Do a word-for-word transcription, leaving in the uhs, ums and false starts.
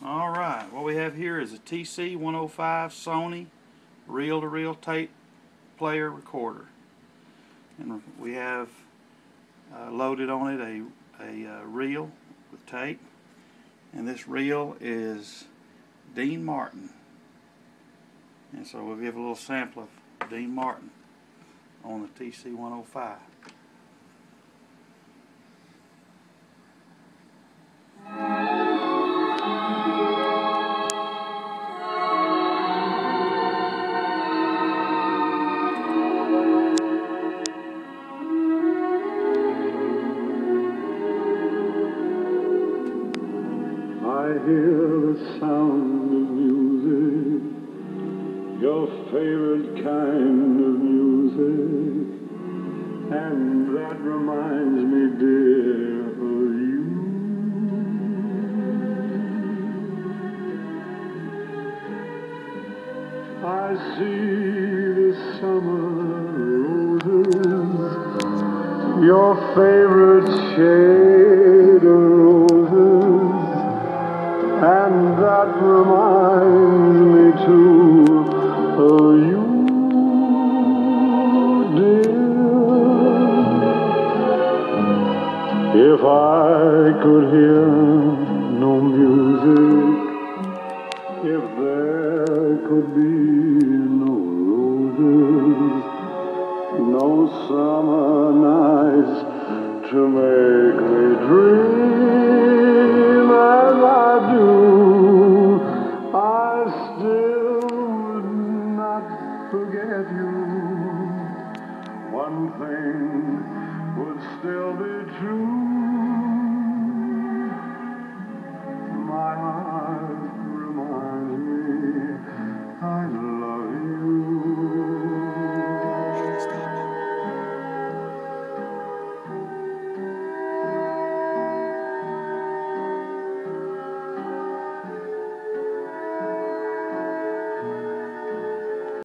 Alright, what we have here is a T C one oh five Sony reel-to-reel tape player recorder. And we have uh, loaded on it a, a uh, reel with tape. And this reel is Dean Martin. And so we'll give a little sample of Dean Martin on the T C one oh five. I hear the sound of music, your favorite kind of music, and that reminds me, dear, of you. I see the summer roses, your favorite shade of roses, and that reminds me too of you, dear. If I could hear no music, if there could be no roses, no summer nights to make me